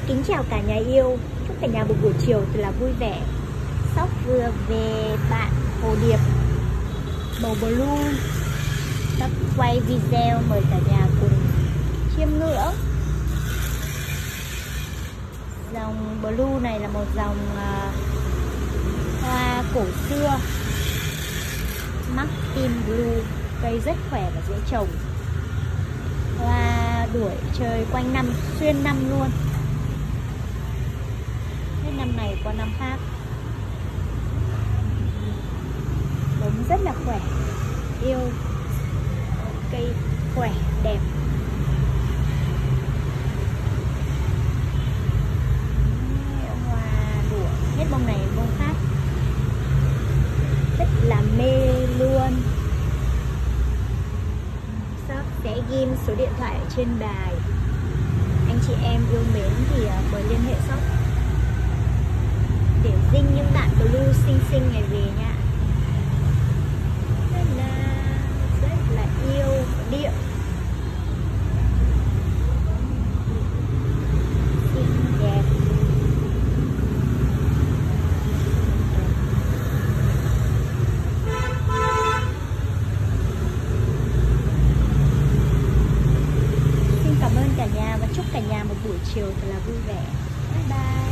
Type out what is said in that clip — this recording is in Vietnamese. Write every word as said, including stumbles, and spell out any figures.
Kính chào cả nhà yêu, chúc cả nhà một buổi chiều thật là vui vẻ. Shop vừa về bạn hồ điệp màu blue. Shop quay video mời cả nhà cùng chiêm ngưỡng. Dòng blue này là một dòng uh, hoa cổ xưa, Martin Blue. Cây rất khỏe và dễ trồng. Hoa đuổi chơi quanh năm, xuyên năm luôn. Hết năm này qua năm khác. Bóng rất là khỏe. Yêu cây khỏe, đẹp. Hoa đuổi, hết bông này bông khác. Rất là mê luôn. Shop sẽ ghim số điện thoại ở trên đài. Anh chị em yêu mến thì mời liên hệ shop để dinh những bạn blue xinh xinh này về nha. Rất là, rất là yêu điệu. Xinh đẹp. Xin cảm ơn cả nhà và chúc cả nhà một buổi chiều thật là vui vẻ. Bye bye.